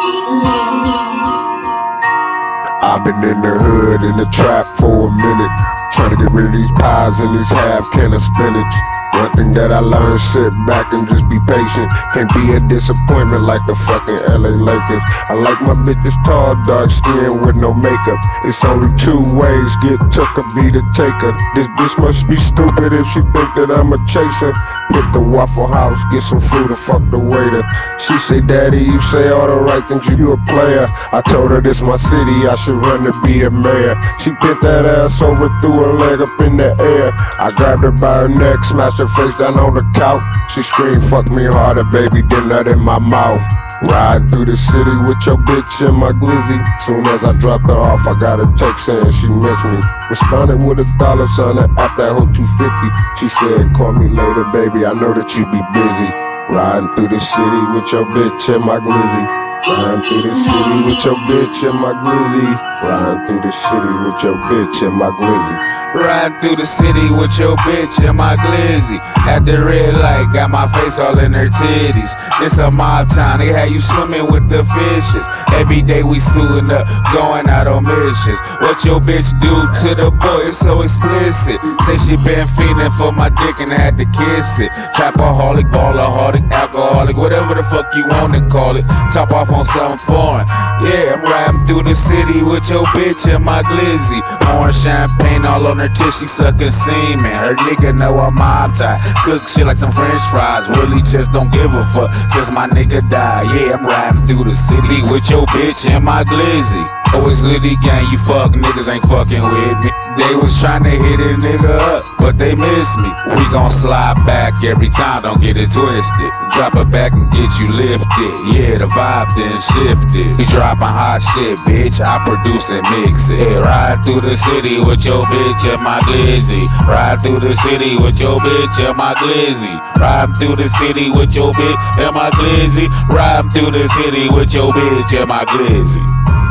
I've been in the hood, in the trap for a minute, trying to get rid of these pies and these half can of spinach. One thing that I learned, sit back and just be patient. Can't be a disappointment like the fucking LA Lakers. I like my bitches tall, dark skin with no makeup. It's only two ways, get took or be the taker. This bitch must be stupid if she think that I'm a chaser. Hit the Waffle House, get some food and fuck the waiter. She say, daddy, you say all the right things, you a player. I told her this my city, I should run to be the mayor. She bent that ass over, threw her leg up in the air. I grabbed her by her neck, smashed her face down on the couch. She screamed, fuck me harder, baby, then nut in my mouth. Riding through the city with your bitch and my glizzy. Soon as I dropped her off, I got a text saying she missed me. Responded with $1 sign and at that whole 250. She said, call me later, baby, I know that you be busy. Riding through the city with your bitch and my glizzy. Riding through the city with your bitch and my glizzy. Riding through the city with your bitch and my glizzy. Riding through the city with your bitch and my glizzy. At the red light, got my face all in her titties. It's a mob town, they had you swimming with the fishes. Every day we suiting up, going out on missions. What your bitch do to the boy is so explicit. Say she been fiending for my dick and had to kiss it. Trapaholic, ballaholic, alcoholic, whatever the fuck you wanna call it. Top off on something foreign. Yeah, I'm riding through the city with your bitch and my glizzy. Orange champagne all on her tip, she sucking semen. Her nigga know I'm mob tied. Cook shit like some french fries. Really just don't give a fuck since my nigga died. Yeah, I'm riding through the city with your bitch and my glizzy. Always litty gang, you fuck niggas ain't fucking with me. They was trying to hit a nigga up, but they missed me. We gon' slide back every time, don't get it twisted. Drop it back and get you lifted. Yeah, the vibe then shifted. We dropping hot shit, bitch, I produce and mix it. Yeah, ride through the city with your bitch and my glizzy. Ride through the city with your bitch and my glizzy. Ride through the city with your bitch and my glizzy. Ride through the city with your bitch and my glizzy.